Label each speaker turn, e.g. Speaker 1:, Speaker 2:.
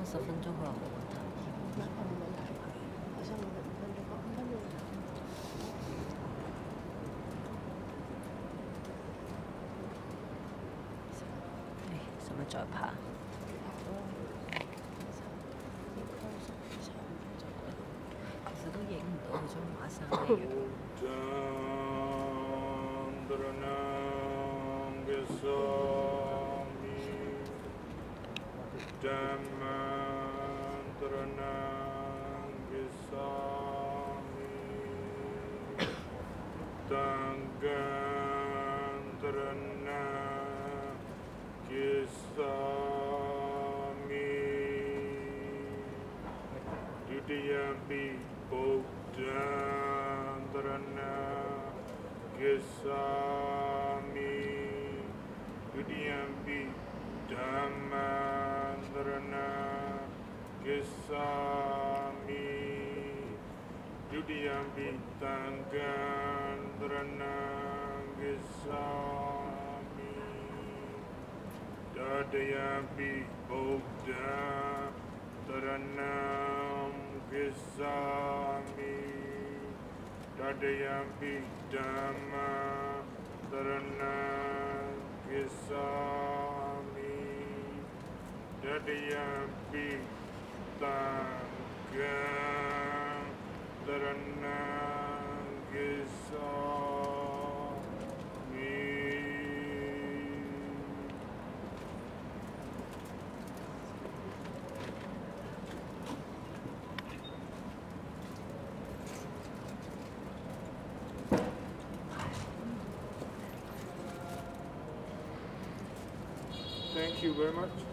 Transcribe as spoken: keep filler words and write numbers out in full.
Speaker 1: 十分钟会好的。
Speaker 2: 那可能没来，好像五分钟后，五分钟。
Speaker 1: 哎，使咪再拍？其實都影唔到佢張畫生嘅樣。
Speaker 3: Dudiyampi Buddham Dharanam Gacchami Dudiyampi Dhammam Dharanam Gacchami Dudiyampi Sangham Dharanam Gacchami Tatiyampi Buddham Dharanam Gacchami Tatiyampi Dhammam Dharanam Gacchami Tatiyampi Sangham Dharanam Gacchami. Thank you very much.